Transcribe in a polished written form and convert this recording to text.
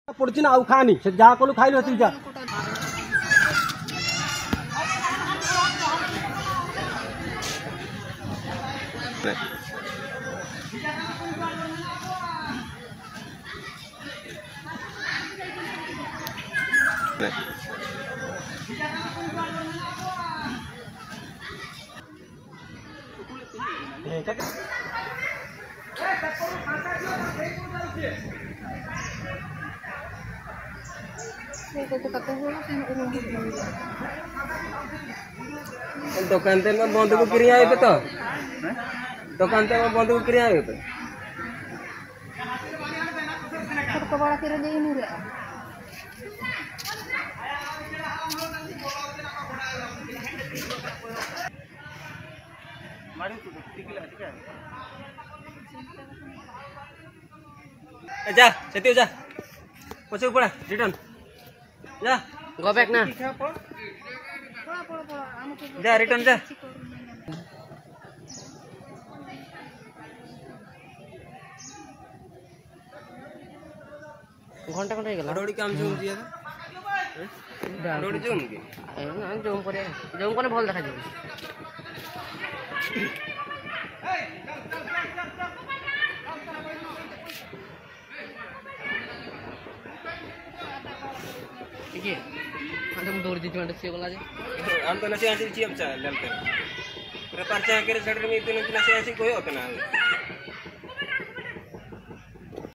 पड़ची ना आउ खानी से जहाँ कलु खाइल हसिल जा दुकान ते में बंद को क्रिया है तो दुकान ते में बंद को क्रिया है तो तो बड़ा फिर दे नहीं रे मारी तू ठीक है जा सेती जा पछे पड़ा रिटर्न जा गो बैक ना जा रिटर्न जा घंटा घंटा गेला रोडी काम जोम दिया था रोडी जोम के ना जोम करे भल देखा जाय ठीक है हम दौड़ दी जोंड से बोला जे हम तो नसे आसी छी हम चा लेलते पूरा परचा के सडर में इतने नसे आसी कोई होता ना